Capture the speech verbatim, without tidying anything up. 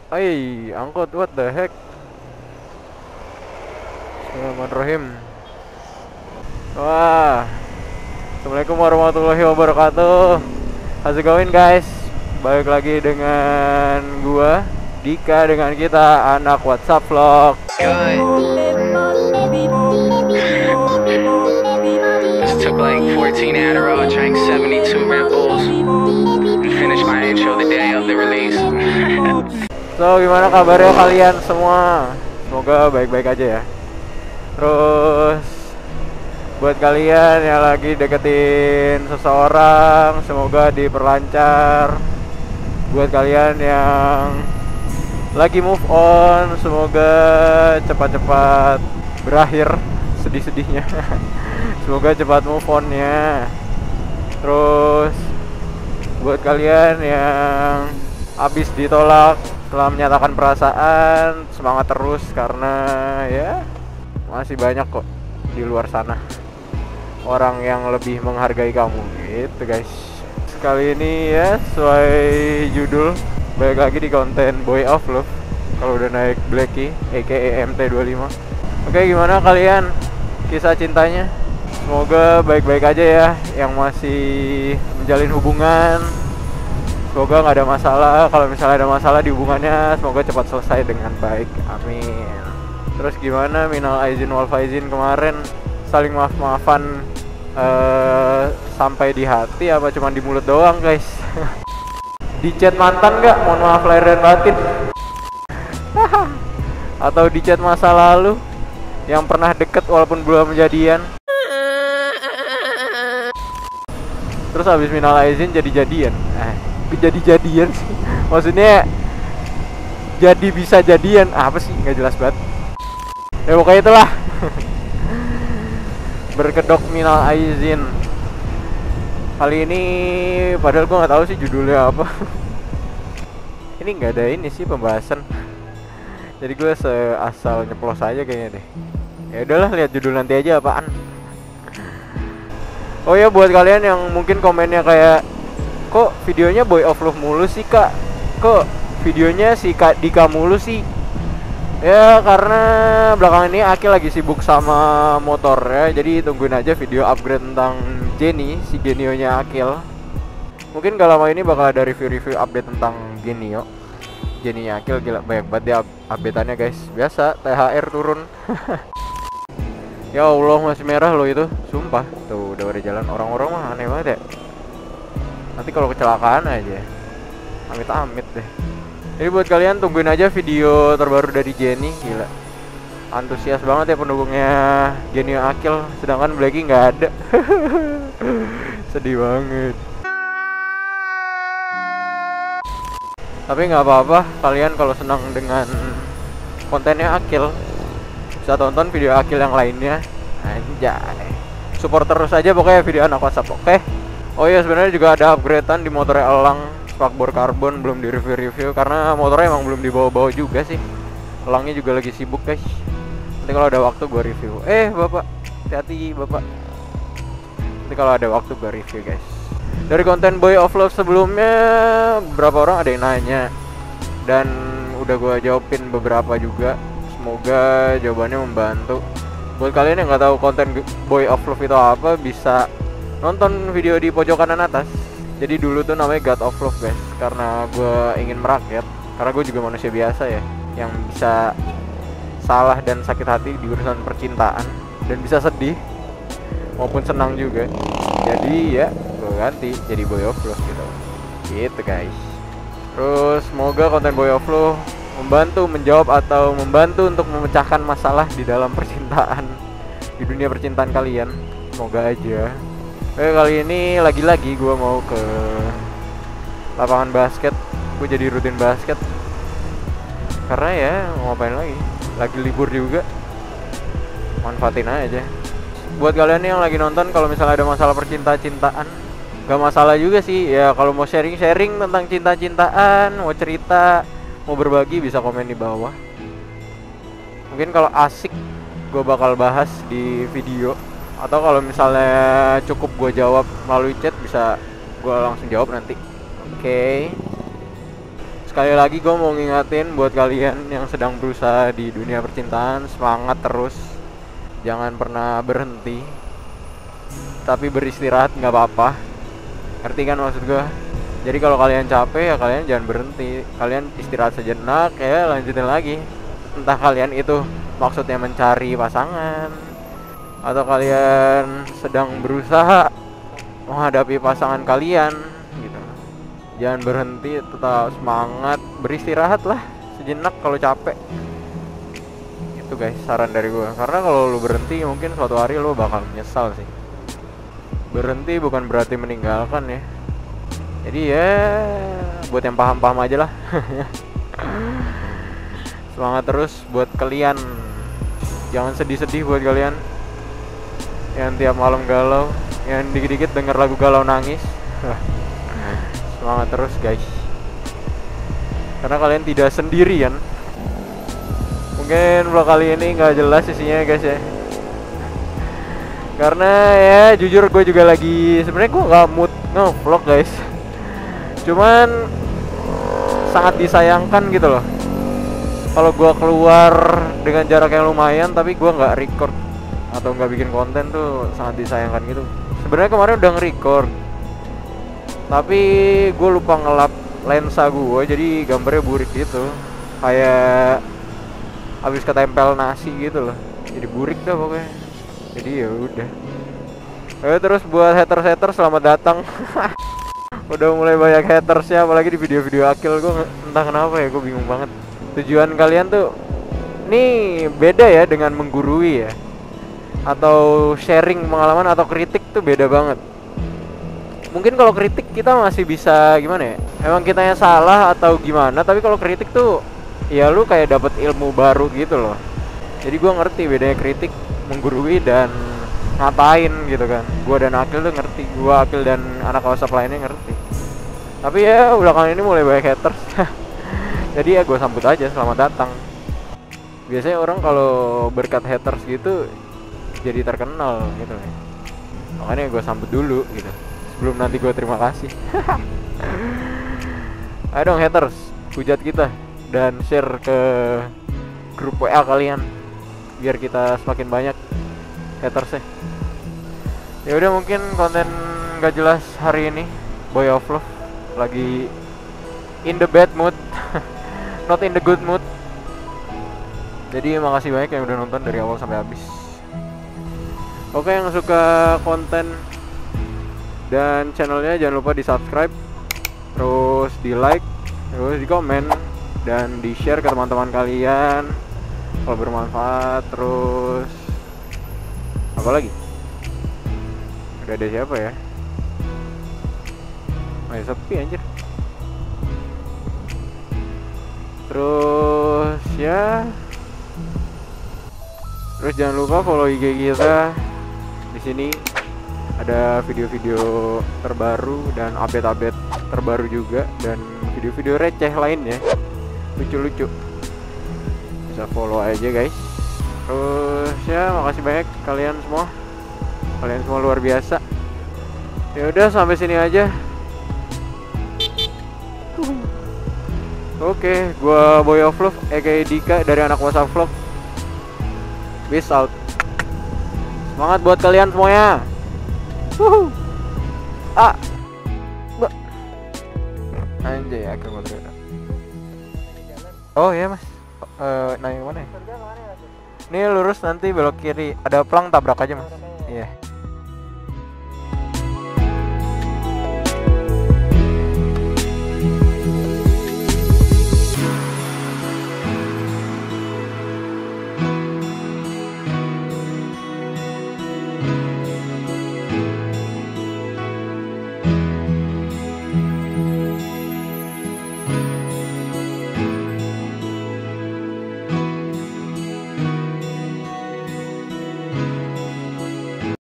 Ay, angkot, what the heck? Bismillahirrahmanirrahim. Wah, assalamualaikum warahmatullahi wabarakatuh. How's it going guys? Balik lagi dengan gua Dika, dengan kita anak WhatsApp vlog. Just took like fourteen Adderall, drank seventy-two Red Bulls, and finished my intro the day of the release. So, gimana kabarnya kalian semua? Semoga baik-baik aja ya. Terus buat kalian yang lagi deketin seseorang, semoga diperlancar. Buat kalian yang lagi move on, semoga cepat-cepat berakhir sedih-sedihnya. Semoga cepat move on-nya. Terus buat kalian yang habis ditolak setelah menyatakan perasaan, semangat terus karena ya masih banyak kok di luar sana orang yang lebih menghargai kamu gitu guys. Sekali ini ya sesuai judul, balik lagi di konten Boy of Love kalau udah naik Blacky aka M T dua puluh lima. Oke, gimana kalian kisah cintanya? Semoga baik-baik aja ya yang masih menjalin hubungan. Semoga nggak ada masalah. Kalau misalnya ada masalah di hubungannya, semoga cepat selesai dengan baik. Amin. Terus gimana minal aizin wal faizin kemarin? Saling maaf-maafan uh, sampai di hati apa cuma di mulut doang guys? Di chat mantan nggak? Mohon maaf lahir dan batin. Atau di chat masa lalu yang pernah deket walaupun belum jadian? Terus habis minal aizin jadi jadian. Eh, jadi jadian sih. Maksudnya jadi bisa jadian. Ah, apa sih? Nggak jelas banget. Ya pokoknya itulah. Berkedok minal aizin. Kali ini padahal gue nggak tahu sih judulnya apa. Ini nggak ada ini sih pembahasan. Jadi gue seasal nyeplos aja kayaknya deh. Ya udahlah, lihat judul nanti aja apaan. Oh ya, buat kalian yang mungkin komennya kayak, kok videonya Boy of Love mulu sih kak? Kok videonya si Kak Dika mulu sih? Ya karena belakangan ini Akil lagi sibuk sama motor ya. Jadi tungguin aja video upgrade tentang Jenny, si Genio-nya Akil. Mungkin gak lama ini bakal ada review-review update tentang Genio, Jenny-nya Akil. Gila banyak banget ya update-annya guys. Biasa T H R turun. Ya Allah, masih merah loh itu, sumpah. Tuh udah pada jalan, orang-orang mah aneh banget ya. Nanti kalau kecelakaan aja, amit-amit deh. Jadi buat kalian tungguin aja video terbaru dari Jenny. Gila, antusias banget ya pendukungnya Jenny Akil, sedangkan Blacky nggak ada. Sedih banget. Tapi nggak apa-apa, kalian kalau senang dengan kontennya Akil bisa tonton video Akil yang lainnya. Anjay, support terus aja pokoknya video anak WhatsApp. Oke. Oh iya, sebenarnya juga ada upgradean di motornya Elang, spakbor karbon, belum di review-review karena motornya emang belum dibawa-bawa juga sih. Elangnya juga lagi sibuk guys. Nanti kalau ada waktu gua review. Eh bapak, hati-hati bapak. Nanti kalau ada waktu gua review guys. Dari konten Boy of Love sebelumnya, beberapa orang ada yang nanya dan udah gua jawabin beberapa juga. Semoga jawabannya membantu. Buat kalian yang nggak tahu konten Boy of Love itu apa, bisa nonton video di pojok kanan atas. Jadi dulu tuh namanya God of Love guys, karena gue ingin merakyat. Karena gue juga manusia biasa ya, yang bisa salah dan sakit hati di urusan percintaan, dan bisa sedih maupun senang juga. Jadi ya gue ganti jadi Boy of Love gitu. Gitu guys. Terus semoga konten Boy of Love membantu menjawab atau membantu untuk memecahkan masalah di dalam percintaan, di dunia percintaan kalian. Semoga aja. Oke, kali ini lagi-lagi gue mau ke lapangan basket. Gue jadi rutin basket karena ya mau ngapain lagi, lagi libur juga, manfaatin aja. Buat kalian yang lagi nonton, kalau misalnya ada masalah percinta-cintaan, gak masalah juga sih ya. Kalau mau sharing-sharing tentang cinta-cintaan, mau cerita, mau berbagi, bisa komen di bawah. Mungkin kalau asik gue bakal bahas di video, atau kalau misalnya cukup gue jawab melalui chat, bisa gue langsung jawab nanti. Oke okay. Sekali lagi gue mau ngingatin buat kalian yang sedang berusaha di dunia percintaan, semangat terus, jangan pernah berhenti, tapi beristirahat nggak apa-apa. Ngerti kan maksud gue? Jadi kalau kalian capek ya kalian jangan berhenti, kalian istirahat sejenak ya lanjutin lagi. Entah kalian itu maksudnya mencari pasangan, atau kalian sedang berusaha menghadapi pasangan kalian gitu. Jangan berhenti, tetap semangat, beristirahat lah sejenak kalau capek. Itu guys saran dari gue. Karena kalau lu berhenti mungkin suatu hari lu bakal menyesal sih. Berhenti bukan berarti meninggalkan ya. Jadi ya buat yang paham-paham aja lah. Semangat terus buat kalian. Jangan sedih-sedih buat kalian yang tiap malam galau, yang dikit-dikit denger lagu galau nangis. Semangat terus guys, karena kalian tidak sendirian. Mungkin vlog kali ini nggak jelas isinya guys ya, karena ya jujur gue juga lagi sebenarnya gue nggak mood nge-vlog guys. Cuman sangat disayangkan gitu loh kalau gue keluar dengan jarak yang lumayan tapi gue nggak record atau nggak bikin konten tuh sangat disayangkan gitu. Sebenarnya kemarin udah nge-record tapi gue lupa ngelap lensa gue, jadi gambarnya burik gitu, kayak habis ketempel nasi gitu loh, jadi burik dah pokoknya. Jadi ya udah. Eh terus buat haters-haters selamat datang. Udah mulai banyak hatersnya, apalagi di video-video Akil. Gue entah kenapa ya, gue bingung banget. Tujuan kalian tuh nih beda ya dengan menggurui ya, atau sharing pengalaman atau kritik tuh beda banget. Mungkin kalau kritik kita masih bisa gimana ya, emang kitanya salah atau gimana, tapi kalau kritik tuh ya lu kayak dapet ilmu baru gitu loh. Jadi gue ngerti bedanya kritik, menggurui, dan ngatain gitu kan. Gue dan Akil tuh ngerti, gue, Akil, dan anak WhatsApp lainnya ngerti. Tapi ya belakangan ini mulai banyak haters. Jadi ya gue sambut aja, selamat datang. Biasanya orang kalau berkat haters gitu jadi terkenal gitu ya. Makanya gue sambut dulu gitu, belum nanti gue terima kasih. Ayo dong haters, hujat kita dan share ke grup W A kalian biar kita semakin banyak hatersnya. Ya udah, mungkin konten gak jelas hari ini Boy of Love lagi in the bad mood. Not in the good mood. Jadi makasih banyak yang udah nonton dari awal sampai habis. Oke, yang suka konten dan channelnya jangan lupa di subscribe, terus di like, terus di komen, dan di share ke teman-teman kalian kalau bermanfaat. Terus apa lagi? Udah ada siapa ya? Masih sepi anjir. Terus ya, terus jangan lupa follow I G kita. Di sini ada video-video terbaru dan update-update terbaru juga, dan video-video receh lainnya, lucu-lucu. Bisa follow aja guys. Terus ya, makasih banyak kalian semua. Kalian semua luar biasa. Ya udah, sampai sini aja. Oke, gua Boy of Love aka Dika dari anak WhatsApp Vlog. Peace out. Semangat buat kalian semuanya. Wuhu. Ah. Ba. Anjay, akhir banget. Oh iya mas. Uh, nanya mana ya? Nih lurus nanti belok kiri. Ada plang, tabrak aja mas.